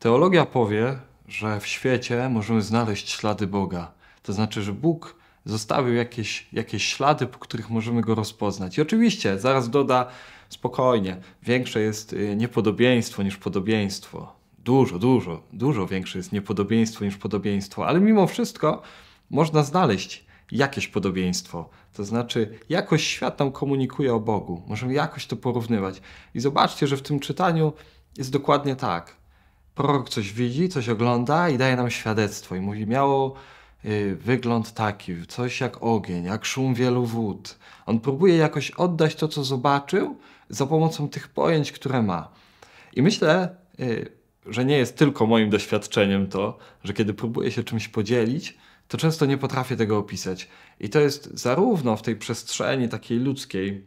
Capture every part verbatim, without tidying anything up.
Teologia powie, że w świecie możemy znaleźć ślady Boga. To znaczy, że Bóg zostawił jakieś, jakieś ślady, po których możemy Go rozpoznać. I oczywiście, zaraz doda spokojnie, większe jest y, niepodobieństwo niż podobieństwo. Dużo, dużo, dużo większe jest niepodobieństwo niż podobieństwo, ale mimo wszystko można znaleźć jakieś podobieństwo. To znaczy, jakoś świat nam komunikuje o Bogu. Możemy jakoś to porównywać. I zobaczcie, że w tym czytaniu jest dokładnie tak. Prorok coś widzi, coś ogląda i daje nam świadectwo. I mówi, miało y, wygląd taki, coś jak ogień, jak szum wielu wód. On próbuje jakoś oddać to, co zobaczył, za pomocą tych pojęć, które ma. I myślę, y, że nie jest tylko moim doświadczeniem to, że kiedy próbuję się czymś podzielić, to często nie potrafię tego opisać. I to jest zarówno w tej przestrzeni takiej ludzkiej,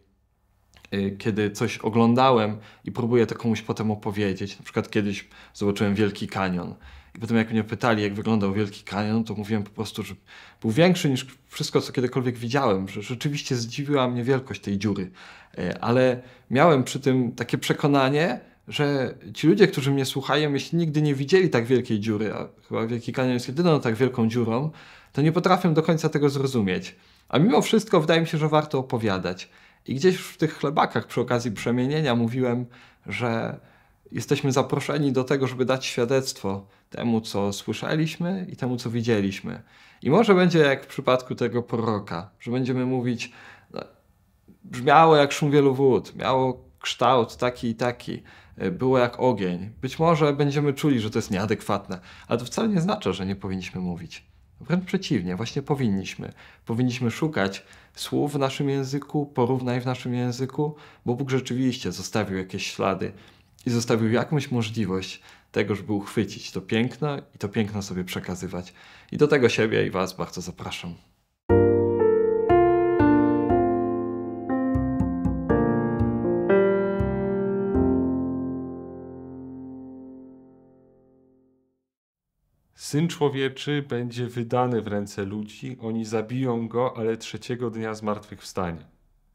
y, kiedy coś oglądałem i próbuję to komuś potem opowiedzieć. Na przykład kiedyś zobaczyłem Wielki Kanion. I potem jak mnie pytali, jak wyglądał Wielki Kanion, to mówiłem po prostu, że był większy niż wszystko, co kiedykolwiek widziałem. Że rzeczywiście zdziwiła mnie wielkość tej dziury. Y, Ale miałem przy tym takie przekonanie, że ci ludzie, którzy mnie słuchają, jeśli nigdy nie widzieli tak wielkiej dziury, a chyba Wielki Kanion jest jedyną tak wielką dziurą, to nie potrafią do końca tego zrozumieć. A mimo wszystko wydaje mi się, że warto opowiadać. I gdzieś w tych chlebakach przy okazji przemienienia mówiłem, że jesteśmy zaproszeni do tego, żeby dać świadectwo temu, co słyszeliśmy i temu, co widzieliśmy. I może będzie jak w przypadku tego proroka, że będziemy mówić, no, brzmiało jak szum wielu wód, miało kształt taki i taki, było jak ogień. Być może będziemy czuli, że to jest nieadekwatne, ale to wcale nie znaczy, że nie powinniśmy mówić. Wręcz przeciwnie, właśnie powinniśmy. Powinniśmy szukać słów w naszym języku, porównań w naszym języku, bo Bóg rzeczywiście zostawił jakieś ślady i zostawił jakąś możliwość tego, żeby uchwycić to piękno i to piękno sobie przekazywać. I do tego siebie i Was bardzo zapraszam. Syn Człowieczy będzie wydany w ręce ludzi, oni zabiją go, ale trzeciego dnia zmartwychwstanie.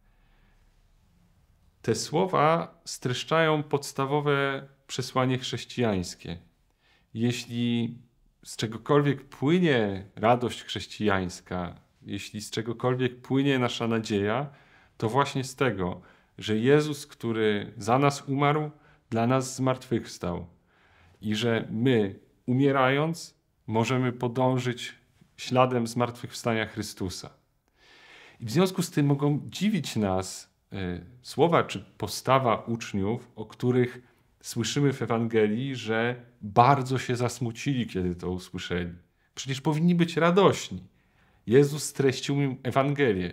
Te słowa streszczają podstawowe przesłanie chrześcijańskie. Jeśli z czegokolwiek płynie radość chrześcijańska, jeśli z czegokolwiek płynie nasza nadzieja, to właśnie z tego, że Jezus, który za nas umarł, dla nas zmartwychwstał i że my, umierając, możemy podążyć śladem zmartwychwstania Chrystusa. I w związku z tym mogą dziwić nas y, słowa czy postawa uczniów, o których słyszymy w Ewangelii, że bardzo się zasmucili, kiedy to usłyszeli. Przecież powinni być radośni. Jezus streścił im Ewangelię.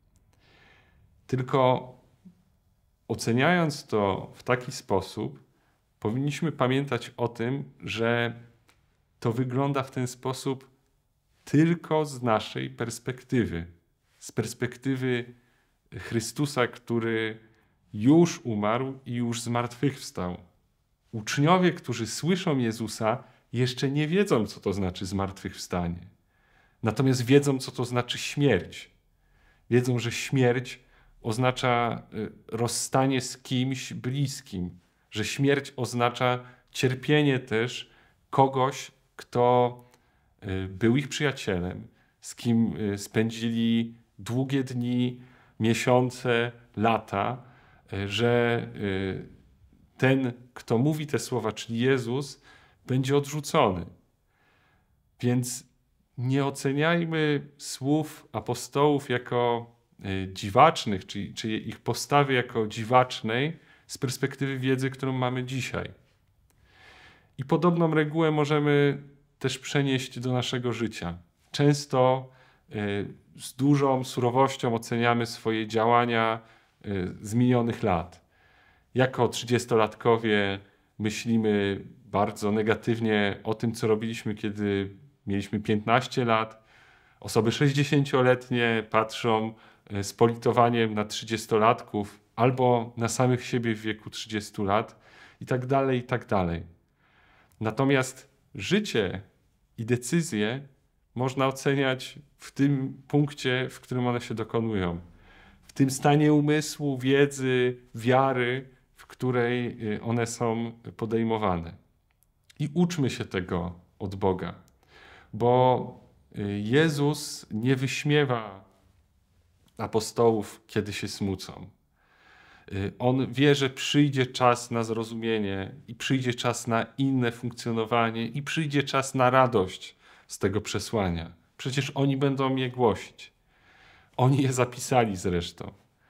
Tylko oceniając to w taki sposób, powinniśmy pamiętać o tym, że to wygląda w ten sposób tylko z naszej perspektywy. Z perspektywy Chrystusa, który już umarł i już zmartwychwstał. Uczniowie, którzy słyszą Jezusa, jeszcze nie wiedzą, co to znaczy zmartwychwstanie. Natomiast wiedzą, co to znaczy śmierć. Wiedzą, że śmierć oznacza rozstanie z kimś bliskim, że śmierć oznacza cierpienie też kogoś, kto był ich przyjacielem, z kim spędzili długie dni, miesiące, lata, że ten, kto mówi te słowa, czyli Jezus, będzie odrzucony. Więc nie oceniajmy słów apostołów jako dziwacznych, czy, czy ich postawy jako dziwacznej z perspektywy wiedzy, którą mamy dzisiaj. I podobną regułę możemy też przenieść do naszego życia. Często z dużą surowością oceniamy swoje działania z minionych lat. Jako trzydziestolatkowie myślimy bardzo negatywnie o tym, co robiliśmy, kiedy mieliśmy piętnaście lat. Osoby sześćdziesięcioletnie patrzą z politowaniem na trzydziestolatków albo na samych siebie w wieku trzydziestu lat i tak dalej, i tak dalej. Natomiast życie i decyzje można oceniać w tym punkcie, w którym one się dokonują. W tym stanie umysłu, wiedzy, wiary, w której one są podejmowane. I uczmy się tego od Boga, bo Jezus nie wyśmiewa apostołów, kiedy się smucą. On wie, że przyjdzie czas na zrozumienie i przyjdzie czas na inne funkcjonowanie i przyjdzie czas na radość z tego przesłania. Przecież oni będą je głosić. Oni je zapisali zresztą.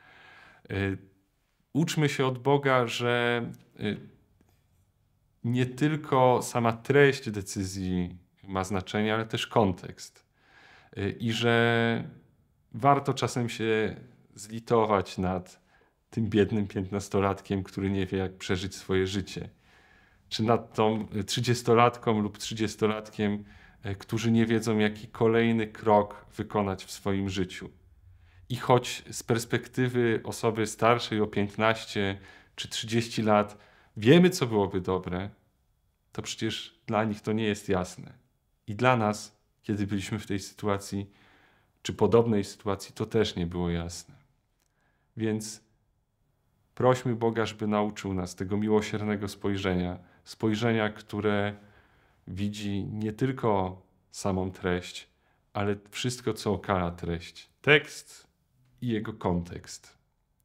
Uczmy się od Boga, że nie tylko sama treść decyzji ma znaczenie, ale też kontekst. I że warto czasem się zlitować nad tym biednym piętnastolatkiem, który nie wie, jak przeżyć swoje życie. Czy nad tą trzydziestolatką lub trzydziestolatkiem, którzy nie wiedzą, jaki kolejny krok wykonać w swoim życiu. I choć z perspektywy osoby starszej o piętnaście czy trzydzieści lat wiemy, co byłoby dobre, to przecież dla nich to nie jest jasne. I dla nas, kiedy byliśmy w tej sytuacji, czy podobnej sytuacji, to też nie było jasne. Więc prośmy Boga, żeby nauczył nas tego miłosiernego spojrzenia. Spojrzenia, które widzi nie tylko samą treść, ale wszystko, co okala treść. Tekst i jego kontekst.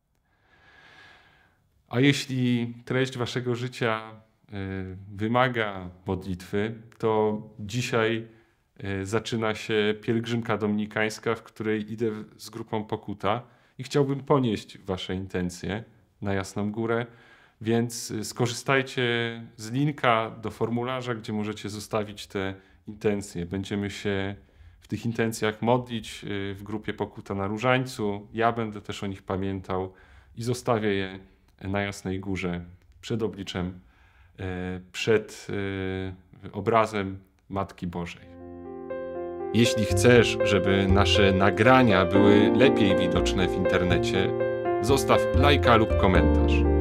A jeśli treść waszego życia y, wymaga modlitwy, to dzisiaj y, zaczyna się pielgrzymka dominikańska, w której idę z grupą Pokuta i chciałbym ponieść wasze intencje na Jasną Górę, więc skorzystajcie z linka do formularza, gdzie możecie zostawić te intencje. Będziemy się w tych intencjach modlić w grupie Pokuta na Różańcu. Ja będę też o nich pamiętał i zostawię je na Jasnej Górze przed obliczem, przed obrazem Matki Bożej. Jeśli chcesz, żeby nasze nagrania były lepiej widoczne w internecie, zostaw lajka lub komentarz.